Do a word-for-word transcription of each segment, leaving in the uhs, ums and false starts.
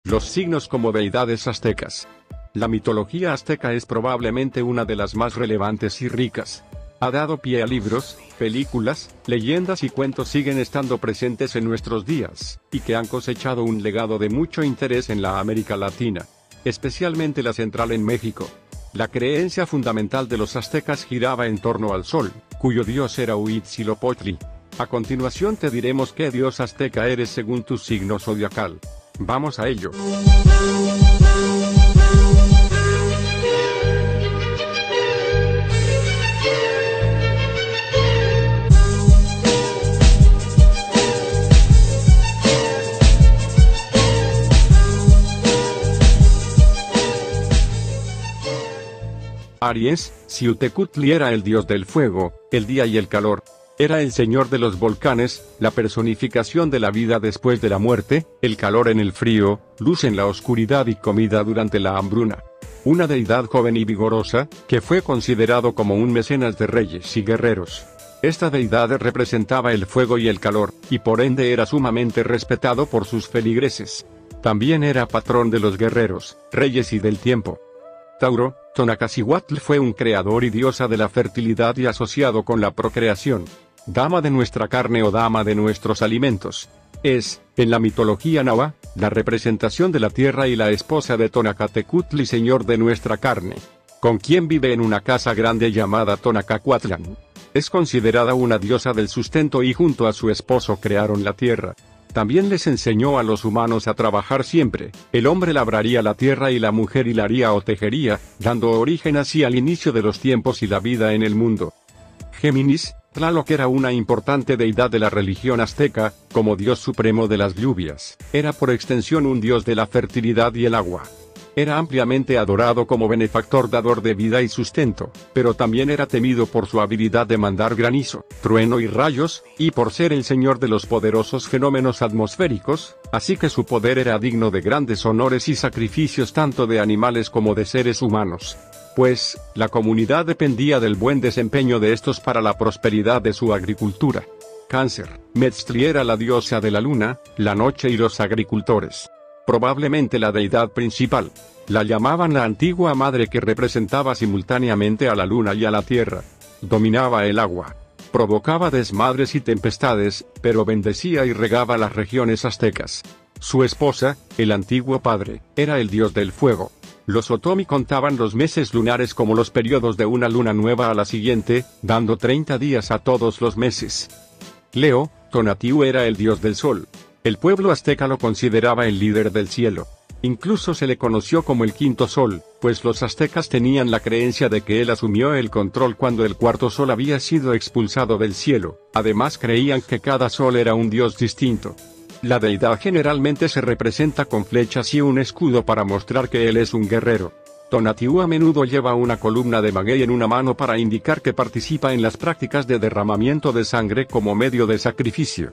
Los signos como deidades aztecas. La mitología azteca es probablemente una de las más relevantes y ricas. Ha dado pie a libros, películas, leyendas y cuentos siguen estando presentes en nuestros días, y que han cosechado un legado de mucho interés en la América Latina, especialmente la central en México. La creencia fundamental de los aztecas giraba en torno al sol, cuyo dios era Huitzilopochtli. A continuación te diremos qué dios azteca eres según tu signo zodiacal. Vamos a ello. Aries, Xiuhtecutli era el dios del fuego, el día y el calor. Era el señor de los volcanes, la personificación de la vida después de la muerte, el calor en el frío, luz en la oscuridad y comida durante la hambruna. Una deidad joven y vigorosa, que fue considerado como un mecenas de reyes y guerreros. Esta deidad representaba el fuego y el calor, y por ende era sumamente respetado por sus feligreses. También era patrón de los guerreros, reyes y del tiempo. Tauro, Tonacaciguatl fue un creador y diosa de la fertilidad y asociado con la procreación. Dama de nuestra carne o dama de nuestros alimentos. Es, en la mitología náhuatl, la representación de la tierra y la esposa de Tonacatecutli, señor de nuestra carne, con quien vive en una casa grande llamada Tonacacuatlán. Es considerada una diosa del sustento y junto a su esposo crearon la tierra. También les enseñó a los humanos a trabajar siempre. El hombre labraría la tierra y la mujer hilaría o tejería, dando origen así al inicio de los tiempos y la vida en el mundo. Géminis, Tlaloc era una importante deidad de la religión azteca, como dios supremo de las lluvias. Era por extensión un dios de la fertilidad y el agua. Era ampliamente adorado como benefactor dador de vida y sustento, pero también era temido por su habilidad de mandar granizo, trueno y rayos, y por ser el señor de los poderosos fenómenos atmosféricos, así que su poder era digno de grandes honores y sacrificios tanto de animales como de seres humanos. Pues, la comunidad dependía del buen desempeño de estos para la prosperidad de su agricultura. Cáncer, Metztli era la diosa de la luna, la noche y los agricultores. Probablemente la deidad principal. La llamaban la antigua madre que representaba simultáneamente a la luna y a la tierra. Dominaba el agua. Provocaba desmadres y tempestades, pero bendecía y regaba las regiones aztecas. Su esposa, el antiguo padre, era el dios del fuego. Los otomi contaban los meses lunares como los periodos de una luna nueva a la siguiente, dando treinta días a todos los meses. Leo, Tonatiuh era el dios del sol. El pueblo azteca lo consideraba el líder del cielo. Incluso se le conoció como el quinto sol, pues los aztecas tenían la creencia de que él asumió el control cuando el cuarto sol había sido expulsado del cielo. Además creían que cada sol era un dios distinto. La deidad generalmente se representa con flechas y un escudo para mostrar que él es un guerrero. Tonatiuh a menudo lleva una columna de maguey en una mano para indicar que participa en las prácticas de derramamiento de sangre como medio de sacrificio.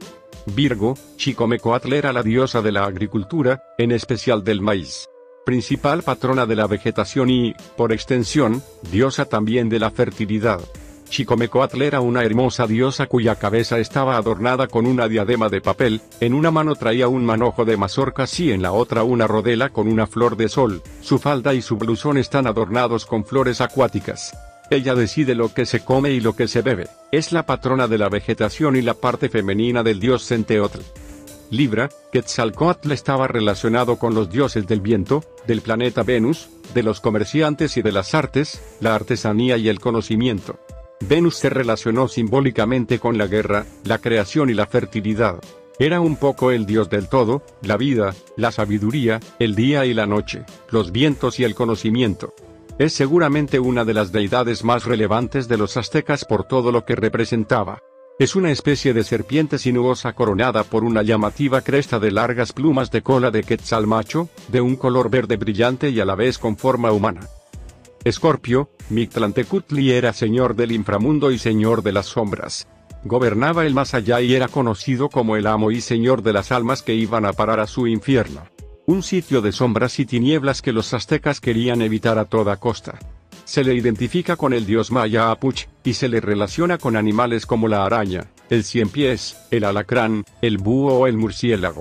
Virgo, Xicomecoatl era la diosa de la agricultura, en especial del maíz. Principal patrona de la vegetación y, por extensión, diosa también de la fertilidad. Xicomecoatl era una hermosa diosa cuya cabeza estaba adornada con una diadema de papel, en una mano traía un manojo de mazorcas y en la otra una rodela con una flor de sol. Su falda y su blusón están adornados con flores acuáticas. Ella decide lo que se come y lo que se bebe. Es la patrona de la vegetación y la parte femenina del dios Centeotl. Libra, Quetzalcóatl estaba relacionado con los dioses del viento, del planeta Venus, de los comerciantes y de las artes, la artesanía y el conocimiento. Venus se relacionó simbólicamente con la guerra, la creación y la fertilidad. Era un poco el dios del todo, la vida, la sabiduría, el día y la noche, los vientos y el conocimiento. Es seguramente una de las deidades más relevantes de los aztecas por todo lo que representaba. Es una especie de serpiente sinuosa coronada por una llamativa cresta de largas plumas de cola de quetzal macho, de un color verde brillante y a la vez con forma humana. Escorpio, Mictlantecutli era señor del inframundo y señor de las sombras. Gobernaba el más allá y era conocido como el amo y señor de las almas que iban a parar a su infierno. Un sitio de sombras y tinieblas que los aztecas querían evitar a toda costa. Se le identifica con el dios maya Apuch, y se le relaciona con animales como la araña, el cien pies, el alacrán, el búho o el murciélago.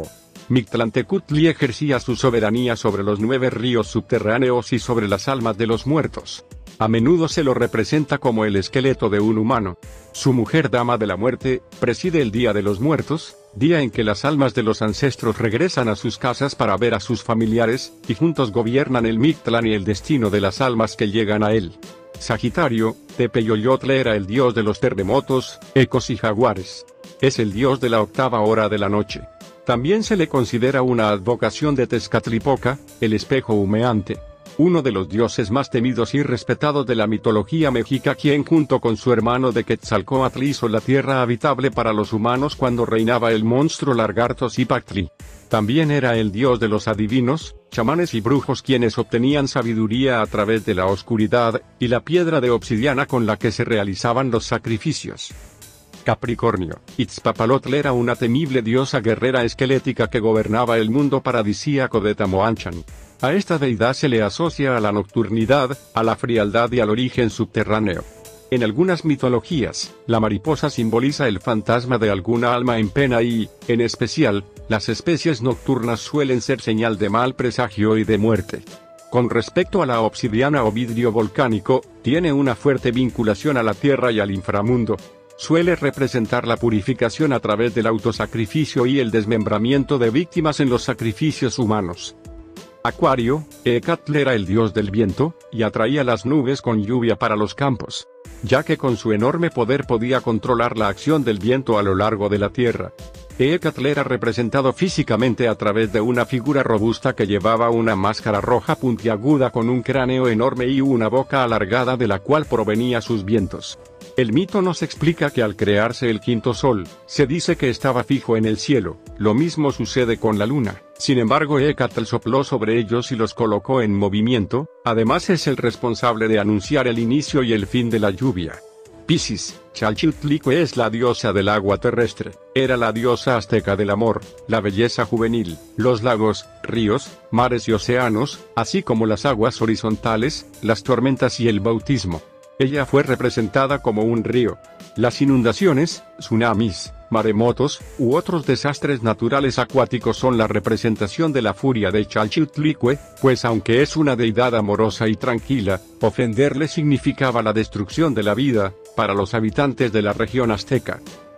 Mictlantecutli ejercía su soberanía sobre los nueve ríos subterráneos y sobre las almas de los muertos. A menudo se lo representa como el esqueleto de un humano. Su mujer Dama de la Muerte, preside el Día de los Muertos, día en que las almas de los ancestros regresan a sus casas para ver a sus familiares, y juntos gobiernan el Mictlán y el destino de las almas que llegan a él. Sagitario, Tepeyoyotl era el dios de los terremotos, ecos y jaguares. Es el dios de la octava hora de la noche. También se le considera una advocación de Tezcatlipoca, el espejo humeante. Uno de los dioses más temidos y respetados de la mitología mexica, quien junto con su hermano de Quetzalcóatl hizo la tierra habitable para los humanos cuando reinaba el monstruo lagarto Zipactli. También era el dios de los adivinos, chamanes y brujos, quienes obtenían sabiduría a través de la oscuridad, y la piedra de obsidiana con la que se realizaban los sacrificios. Capricornio, Itzpapalotl era una temible diosa guerrera esquelética que gobernaba el mundo paradisíaco de Tamoanchan. A esta deidad se le asocia a la nocturnidad, a la frialdad y al origen subterráneo. En algunas mitologías, la mariposa simboliza el fantasma de alguna alma en pena y, en especial, las especies nocturnas suelen ser señal de mal presagio y de muerte. Con respecto a la obsidiana o vidrio volcánico, tiene una fuerte vinculación a la tierra y al inframundo. Suele representar la purificación a través del autosacrificio y el desmembramiento de víctimas en los sacrificios humanos. Acuario, Ecatl era el dios del viento, y atraía las nubes con lluvia para los campos, ya que con su enorme poder podía controlar la acción del viento a lo largo de la tierra. Ecatl era representado físicamente a través de una figura robusta que llevaba una máscara roja puntiaguda con un cráneo enorme y una boca alargada de la cual provenía sus vientos. El mito nos explica que al crearse el quinto sol, se dice que estaba fijo en el cielo. Lo mismo sucede con la luna. Sin embargo, Ecatl sopló sobre ellos y los colocó en movimiento. Además, es el responsable de anunciar el inicio y el fin de la lluvia. Piscis, Chalchiltlicue es la diosa del agua terrestre. Era la diosa azteca del amor, la belleza juvenil, los lagos, ríos, mares y océanos, así como las aguas horizontales, las tormentas y el bautismo. Ella fue representada como un río. Las inundaciones, tsunamis, maremotos, u otros desastres naturales acuáticos son la representación de la furia de Chalchiltlicue, pues aunque es una deidad amorosa y tranquila, ofenderle significaba la destrucción de la vida, para los habitantes de la región azteca.